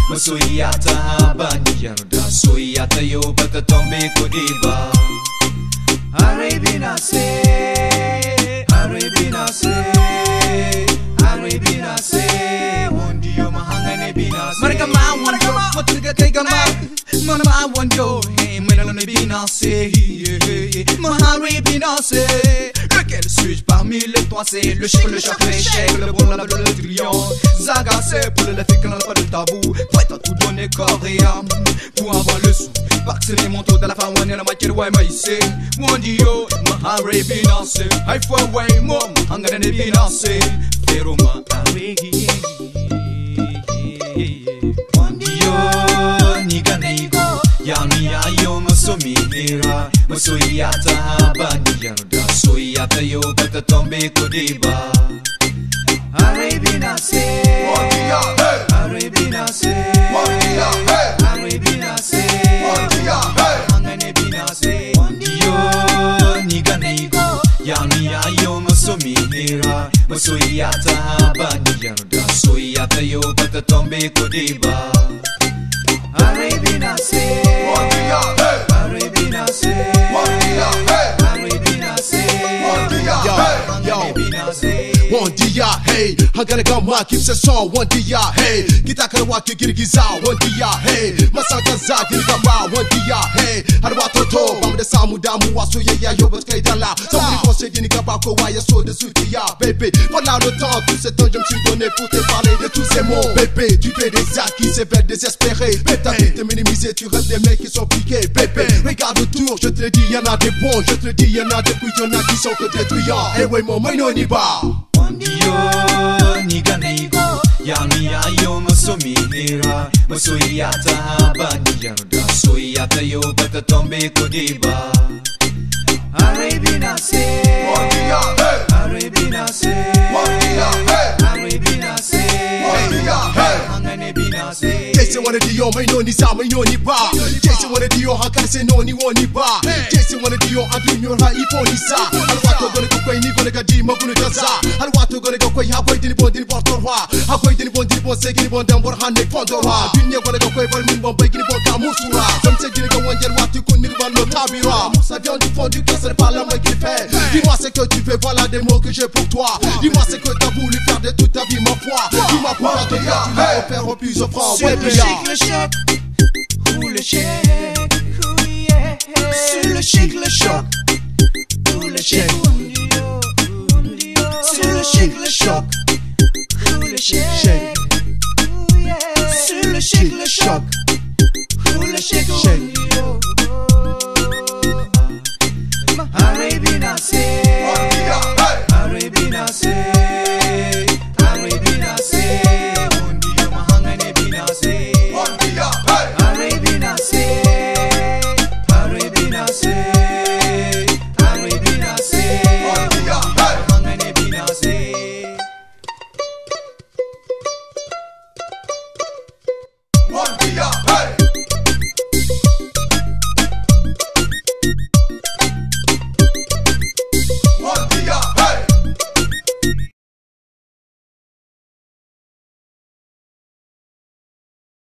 Masoyata habani yaruda soyata yo bata tombe kodiba. Arabina se, Arabina se, Arabina se. Wondiya mahangane bina se. Marga ma wondiyo, matriga kaiga ma. Mana ma wondiyo, hey melalo ne bina se. Maharabina se. Lequel suis-je parmi les trois? C'est le chic, le choc, l'échec, le bon, la bleu, le triomphe. Zaga c'est pour le fait qu'on n'a pas de tabou. Prête à tout donner corps et âme pour avoir le sou. Vacciner mon taux de la fin, on est la moitié de ouais, mais ici. Wondiyo, Maharabina se. I for way more, mahangane bina se. Pero Maharabina. Wondiyo, niga nigo. Yami ayo masomi nira. Masoyata habani yaruda soyata yo bata tombe kodiba. Arabina se, Wondiya, hey. Arabina se, Wondiya, hey. Arabina se, Wondiya, hey. Hangane bina se. Wondiyo, niga nigo. Yami ayo masomi nira. Masoyata habani yaruda soyata yo bata tombe kodiba. Arabina se, Wondiya, hey. Arabina se, Wondiya, hey. Arabina se, Wondiya, hey. Arabina se. Wondiya, hey, hangane gama kimse son Wondiya, hey, kitakar waki girgiza Wondiya, hey, masaka za girgama Wondiya, hey, harwa toto bamu da samu damuwa soyayya yau bat kai dala saboda ko sai gini gaba kowa ya so da zuciya bébé voilà le temps tout ce temps je me suis donné pour te parler de tous ces mots bébé tu fais des actes qui s'éveillent désespérés ta vie te minimiser tu rêves des mecs qui sont piqués bébé regarde autour je te le dis y'en a des bons je te le dis y'en a des puis y'en a qui sont que détruisants eh ouais mon maino ni ba. Wondiyo, niga nigo. Yami ayo masomi nira. Masoyata habani yaruda soyata yo bata tombe kodiba. Arabina se, Wondiya, hey. Arabina se, Wondiya, hey. Arabina se, Wondiya, hey. Hangane bina se. Jason wanna do your maino ni sa maino ni ba. Jason wanna do your hankali se no ni woni ba. Jason wanna do your adunyo ha ipo ni sa. Alwato gonna go kwai ni gonna gadi magunu gaza. Alwato gonna go kwai ha kwai dini bon portorwa. Ha kwai dini bon se gini bon dambor hanne fondora. Dunya gonna go kwai bal min bon bay gini bon kamusura. Sam se gini go wanjel watu kun ni ban lo tabira. Ça vient du fond du cœur, c'est pas la moi qui le fait. Dis-moi ce que tu fais, voilà des mots que j'ai pour toi. Dis-moi ce que t'as voulu faire de toute ta vie, ma foi. Dis-moi pourquoi te faire, tu l'as offert au plus offrant. Sur le chic, le choc, ou le chèque. Sur le chic, le choc, ou le chèque. Sur le chic, le choc, ou le chèque. Sur le chic, le choc, ou le chèque.